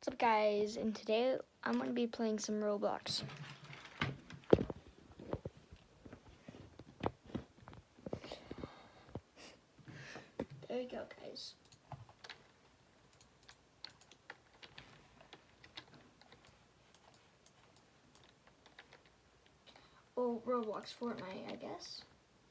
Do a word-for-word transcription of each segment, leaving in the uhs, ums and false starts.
What's up, guys? And today I'm going to be playing some Roblox. There you go, guys. Oh, Roblox Fortnite, I guess.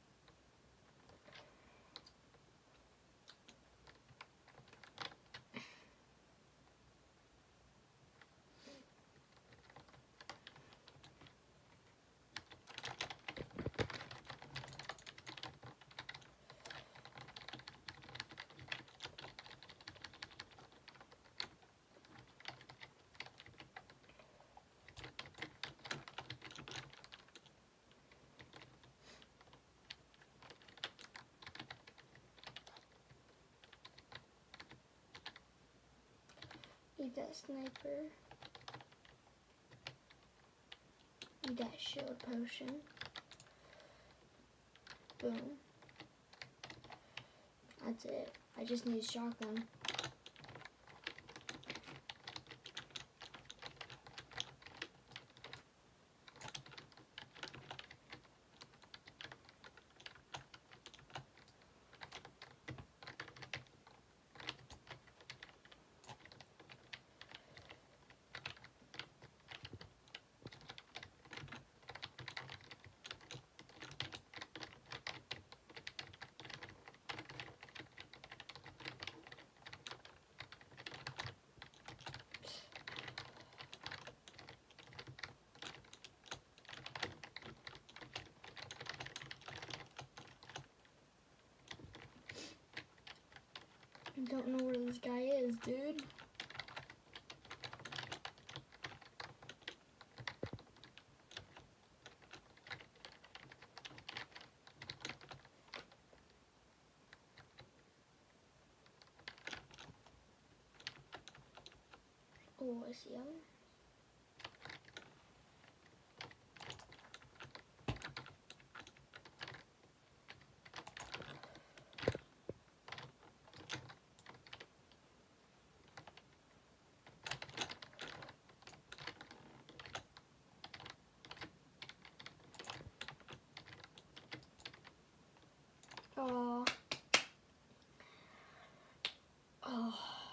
Need that sniper. Need that shield potion. Boom. That's it. I just need a shotgun. I don't know where this guy is, dude. Oh, I see him. Oh. Oh.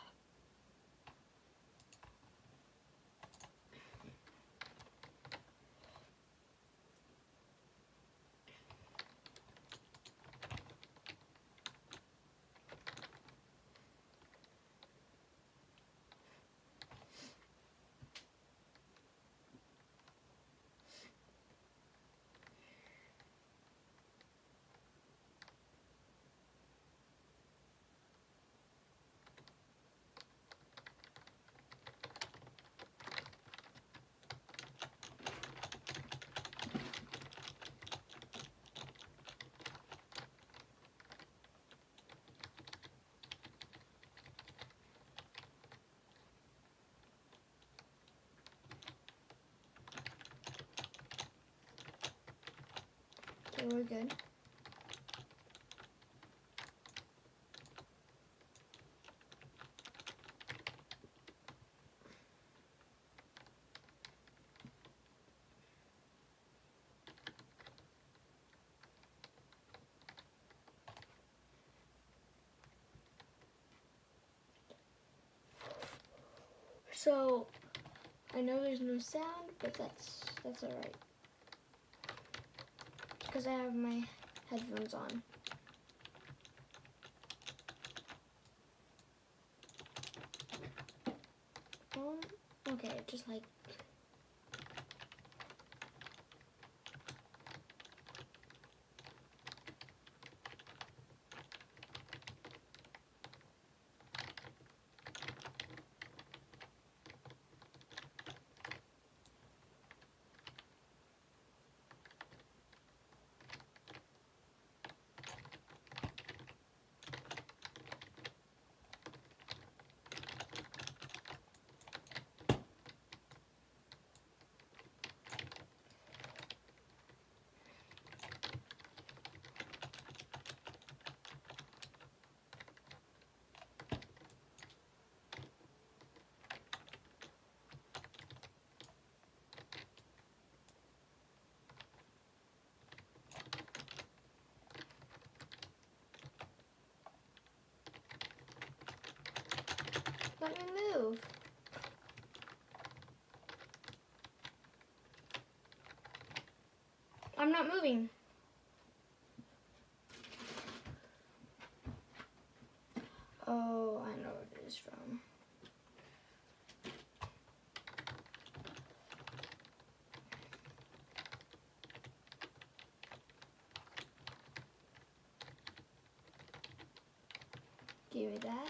Okay, we're good. So, I know there's no sound, but that's that's alright. Because I have my headphones on. Um, okay, just like... move. I'm not moving. Oh, I know what it is from. Give me that.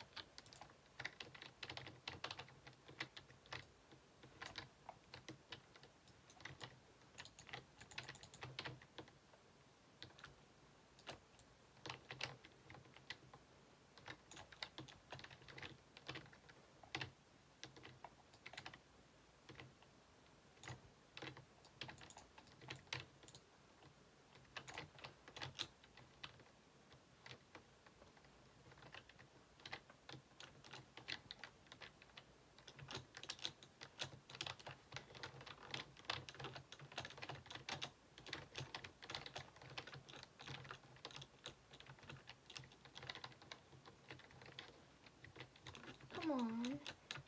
Come on.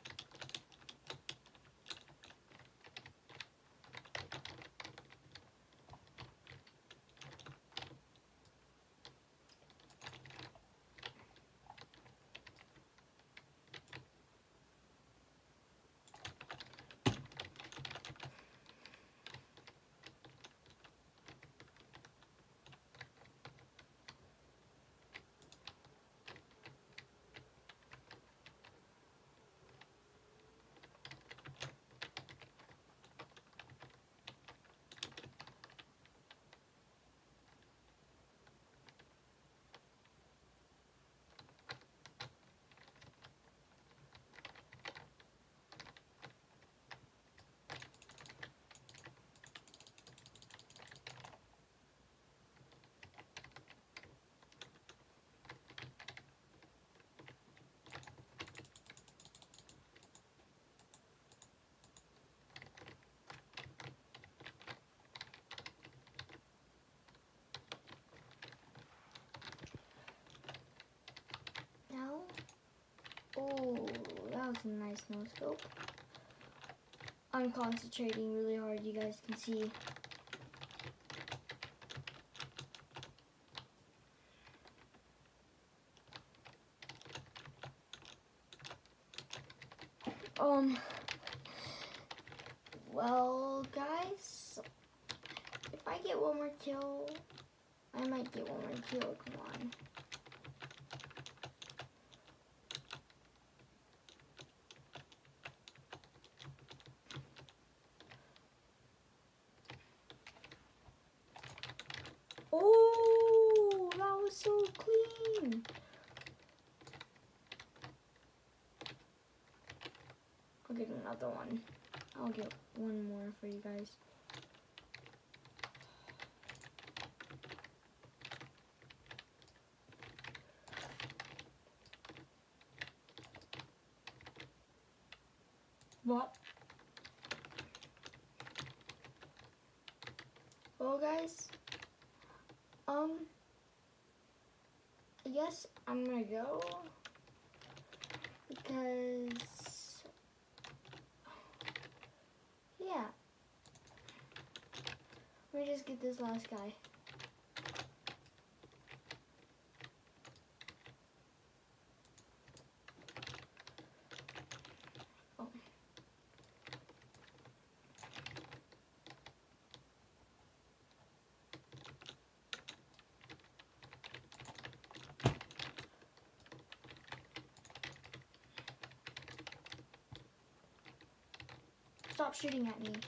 Now. Oh, that was a nice no scope. I'm concentrating really hard, you guys can see. Um, well, guys, if I get one more kill, I might get one more kill, come on. Oh, that was so clean. I'll get another one. I'll get one more for you guys. What? Well, guys, um, I guess I'm gonna go because, yeah, let me just get this last guy. Oh. Stop shooting at me.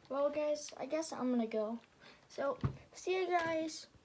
Well, guys, I guess I'm gonna go. So, see you guys